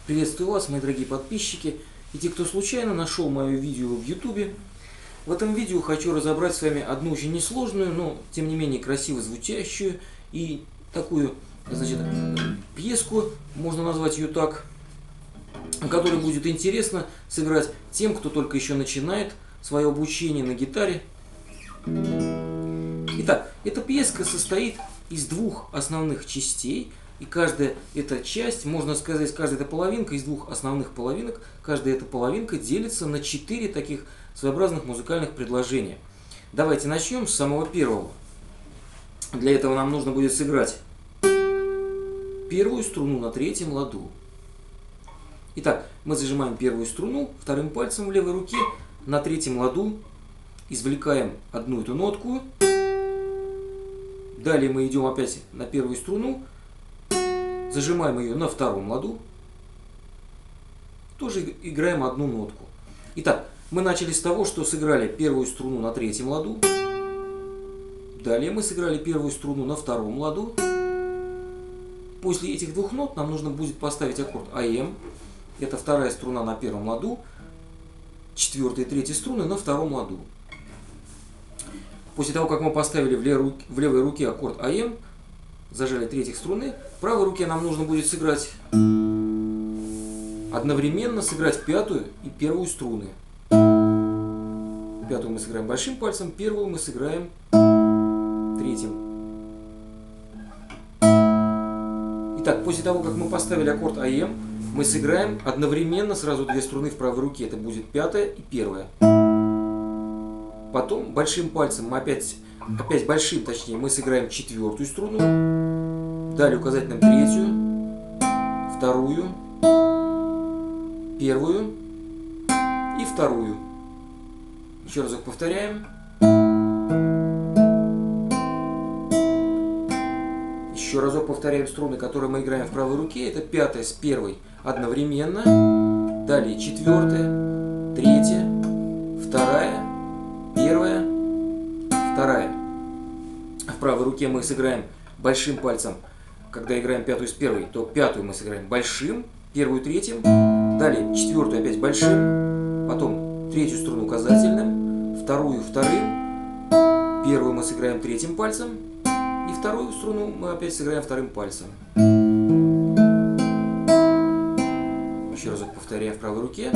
Приветствую вас, мои дорогие подписчики и те, кто случайно нашел мое видео в YouTube. В этом видео хочу разобрать с вами одну очень несложную, но тем не менее красиво звучащую и такую, значит, пьеску, можно назвать ее так, которую будет интересно сыграть тем, кто только еще начинает свое обучение на гитаре. Итак, эта пьеска состоит из двух основных частей. И каждая эта часть, можно сказать, каждая эта половинка из двух основных половинок, каждая эта половинка делится на 4 таких своеобразных музыкальных предложения. Давайте начнем с самого первого. Для этого нам нужно будет сыграть первую струну на третьем ладу. Итак, мы зажимаем первую струну вторым пальцем в левой руке, на третьем ладу извлекаем одну эту нотку. Далее мы идем опять на первую струну, зажимаем ее на втором ладу, тоже играем одну нотку. Итак, мы начали с того, что сыграли первую струну на третьем ладу. Далее мы сыграли первую струну на втором ладу. После этих двух нот нам нужно будет поставить аккорд АМ. Это вторая струна на первом ладу, четвертая и третья струны на втором ладу. После того, как мы поставили в левой руке аккорд АМ, зажали третьих струны, в правой руке нам нужно будет сыграть одновременно пятую и первую струны. Пятую мы сыграем большим пальцем, первую мы сыграем третьим. Итак, после того, как мы поставили аккорд АМ, мы сыграем одновременно сразу две струны в правой руке. Это будет пятая и первая. Потом большим пальцем мы опять большим, точнее, мы сыграем четвертую струну. Далее указательным третью, вторую, первую и вторую. Еще разок повторяем. Еще разок повторяем струны, которые мы играем в правой руке. Это пятая с первой одновременно. Далее четвертая, третья, вторая, первая, вторая. В правой руке мы сыграем большим пальцем. Когда играем пятую с первой, то пятую мы сыграем большим, первую третьим, далее четвертую опять большим, потом третью струну указательным, вторую вторым, первую мы сыграем третьим пальцем, и вторую струну мы опять сыграем вторым пальцем. Еще разок повторяем в правой руке.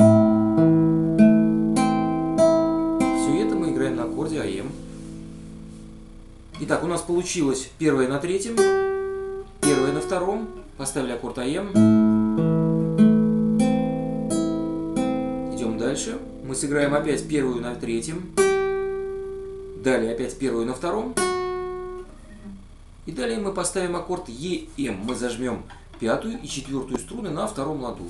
Все это мы играем на аккорде АМ. Итак, у нас получилось первая на третьем, первая на втором, поставили аккорд АМ. Идем дальше. Мы сыграем опять первую на третьем, далее опять первую на втором. И далее мы поставим аккорд ЕМ. Мы зажмем пятую и четвертую струны на втором ладу.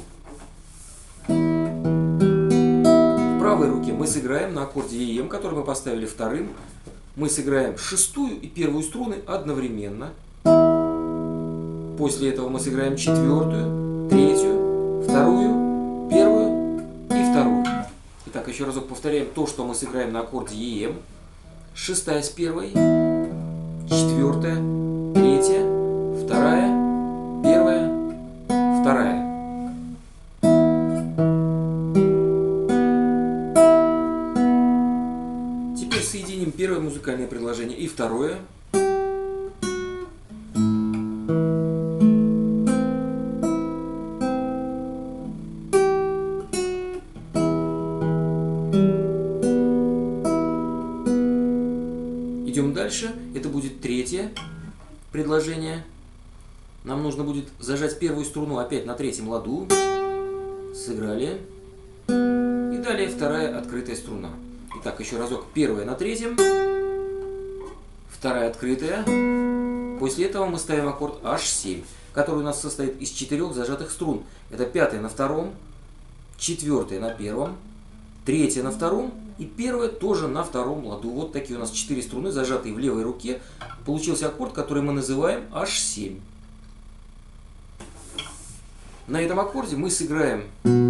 В правой руке мы сыграем на аккорде ЕМ, который мы поставили вторым. Мы сыграем шестую и первую струны одновременно. После этого мы сыграем четвертую, третью, вторую, первую и вторую. Итак, еще разок повторяем то, что мы сыграем на аккорде ЕМ. Шестая с первой, четвертая, третья, вторая, первая, вторая. Теперь соединим первое музыкальное предложение и второе. Идем дальше. Это будет третье предложение. Нам нужно будет зажать первую струну опять на третьем ладу. Сыграли. И далее вторая открытая струна. Итак, еще разок. Первая на третьем. Вторая открытая. После этого мы ставим аккорд H7, который у нас состоит из 4 зажатых струн. Это пятая на втором, четвертая на первом, третья на втором и первая тоже на втором ладу. Вот такие у нас 4 струны, зажатые в левой руке. Получился аккорд, который мы называем H7. На этом аккорде мы сыграем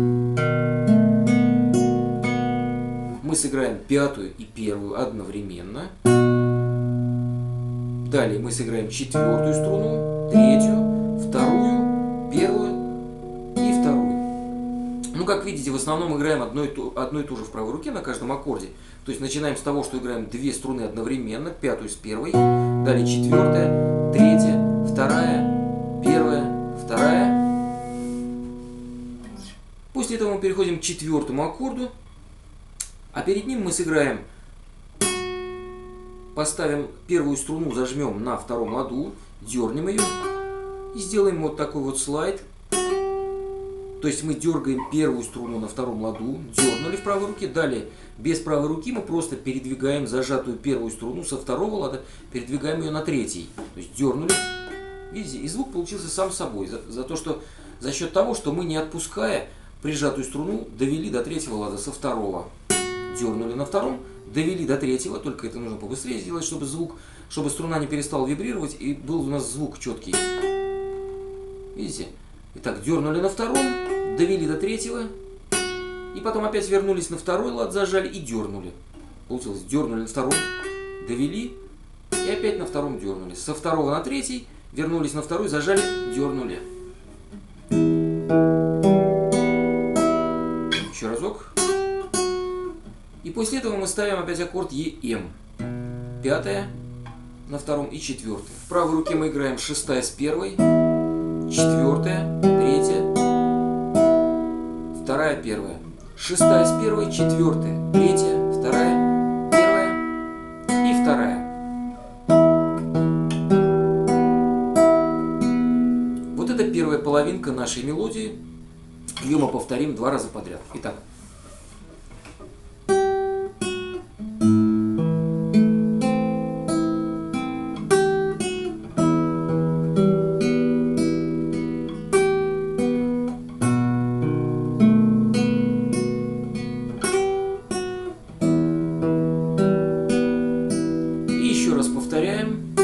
пятую и первую одновременно. Далее мы сыграем четвертую струну, третью, вторую, первую и вторую. как видите, в основном играем одно и то же в правой руке на каждом аккорде. То есть начинаем с того, что играем две струны одновременно, пятую с первой, далее четвертая, третья, вторая, первая, вторая. После этого мы переходим к четвертому аккорду, а перед ним мы сыграем, поставим первую струну, зажмем на втором ладу, дернем ее и сделаем вот такой вот слайд. То есть мы дергаем первую струну на втором ладу, дернули в правой руке, далее без правой руки мы просто передвигаем зажатую первую струну со второго лада, передвигаем ее на третий. То есть дернули, видите, и звук получился сам собой, за счет того, что мы, не отпуская прижатую струну, довели до третьего лада со второго. Дернули на втором, довели до третьего, только это нужно побыстрее сделать, чтобы струна не перестала вибрировать и был у нас звук четкий. Видите? Итак, дернули на втором, довели до третьего, и потом опять вернулись на второй лад, зажали и дернули. Получилось, дернули на втором, довели, и опять на втором дернули. Со второго на третий, вернулись на второй, зажали, дернули. Еще разок. И после этого мы ставим опять аккорд ЕМ. Пятая на втором и четвертая. В правой руке мы играем шестая с первой, четвертая, третья, вторая, первая. Шестая с первой, четвертая, третья, вторая, первая и вторая. Вот это первая половинка нашей мелодии. Ее мы повторим 2 раза подряд. Итак. Повторяем.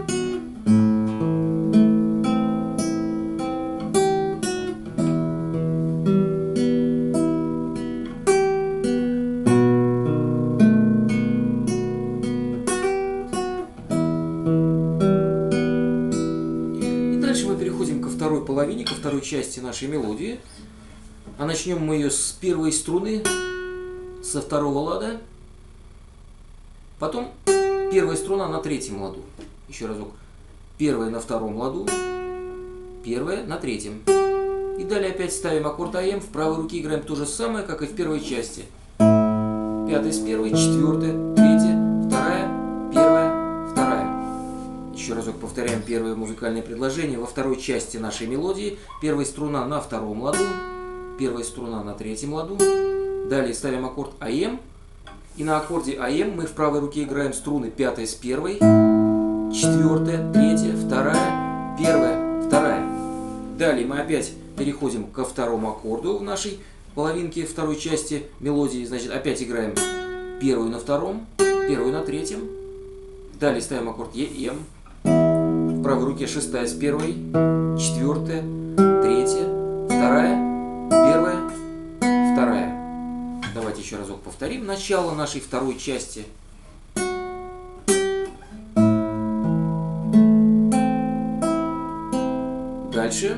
И дальше мы переходим ко второй половине, ко второй части нашей мелодии. А начнем мы ее с первой струны, со второго лада. Потом первая струна на третьем ладу. Еще разок. Первая на втором ладу. Первая на третьем. И далее опять ставим аккорд АМ. В правой руке играем то же самое, как и в первой части. Пятая с первой, четвертая, третья, вторая, первая, вторая. Еще разок повторяем первое музыкальное предложение. Во второй части нашей мелодии первая струна на втором ладу. Первая струна на третьем ладу. Далее ставим аккорд АМ. И на аккорде АМ мы в правой руке играем струны пятая с первой, четвертая, третья, вторая, первая, вторая. Далее мы опять переходим ко второму аккорду в нашей половинке второй части мелодии. Значит, опять играем первую на втором, первую на третьем. Далее ставим аккорд ЕМ. В правой руке шестая с первой, четвертая, третья, вторая, первая, вторая. Давайте еще разок повторим начало нашей второй части. Дальше.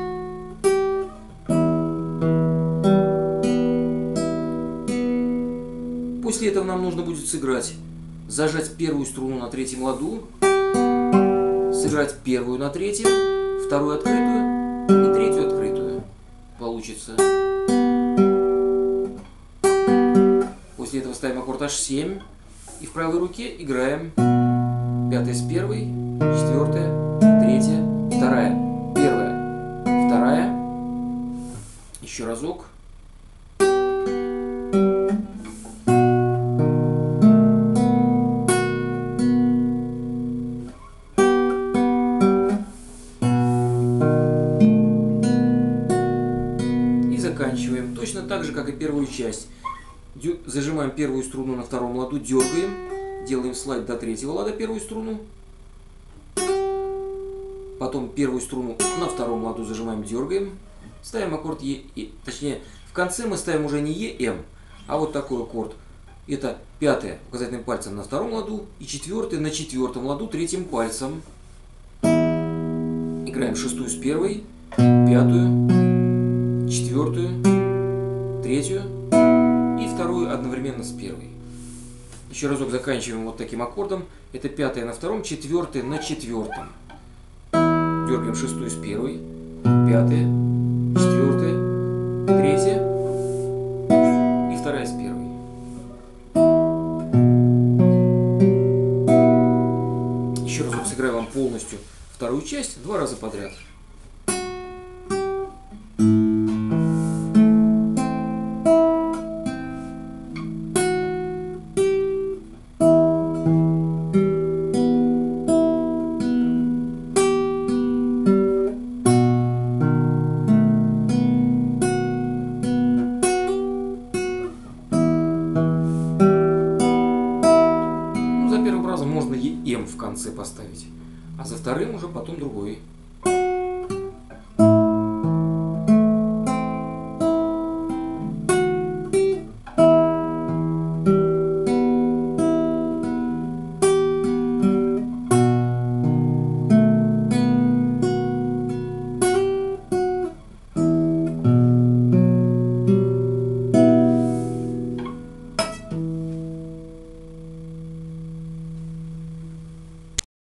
После этого нам нужно будет зажать первую струну на третьем ладу, сыграть первую на третьем, вторую открытую и третью открытую. Получится. После этого ставим аккорд H7 и в правой руке играем пятая с первой, четвертая, третья, вторая, первая, вторая. Еще разок. И заканчиваем точно так же, как и первую часть. Зажимаем первую струну на втором ладу, дергаем, делаем слайд до третьего лада первую струну. Потом первую струну на втором ладу зажимаем, дергаем, ставим аккорд Е. Точнее, в конце мы ставим уже не ЕМ, а вот такой аккорд. Это пятая указательным пальцем на втором ладу и четвертая на четвертом ладу третьим пальцем. Играем шестую с первой, пятую, четвертую, третью и вторую одновременно с первой. Еще разок заканчиваем вот таким аккордом. Это пятая на втором, четвертая на четвертом. Дергаем шестую с первой, пятая, четвертая, третья и вторая с первой. Еще разок сыграю вам полностью вторую часть 2 раза подряд. За первым разом можно и М в конце поставить, а за вторым уже потом другой.